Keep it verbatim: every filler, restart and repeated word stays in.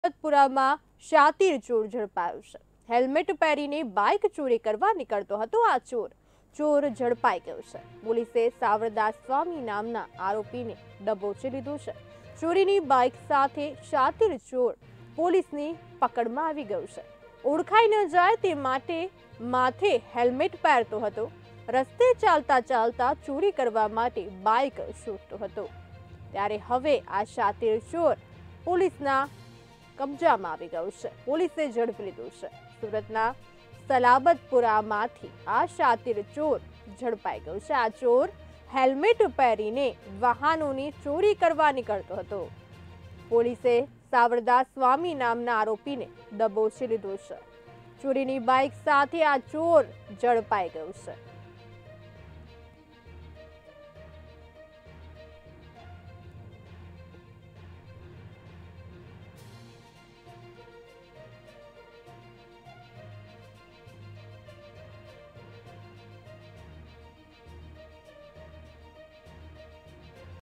સુરતપુરામાં શાતીર ચોર ઝડપાયો છે। હેલ્મેટ પહેરીને બાઇક ચોરી કરવા નીકળતો હતો આ ચોર ચોર ઝડપાઈ ગયો છે। પોલીસે સાવરદાસ સ્વામી નામના આરોપીને દબોચી લીધો છે। ચોરીની બાઇક સાથે શાતીર ચોર પોલીસની પકડમાં આવી ગયો છે। ઓળખાઈ ન જાય તે માટે માથે હેલ્મેટ પહેરતો હતો। રસ્તે ચાલતા ચાલતા ચોરી કરવા માટે બાઇક શોધતો હતો ત્યારે હવે આ શાતીર ચોર પોલીસના કબજામાં આવી ગયો છે। પોલીસે ઝડપી લીધો છે। સુરતના સલાબતપુરામાંથી આ શાતીર ચોર ઝડપાઈ ગયો છે। આ ચોર હેલ્મેટ પહેરીને વાહનોની ચોરી કરવા નીકળતો હતો। પોલીસે સાવરદાસ સ્વામી નામના આરોપીને દબોચી લીધો છે। ચોરીની બાઇક સાથે આ ચોર ઝડપાઈ ગયો છે।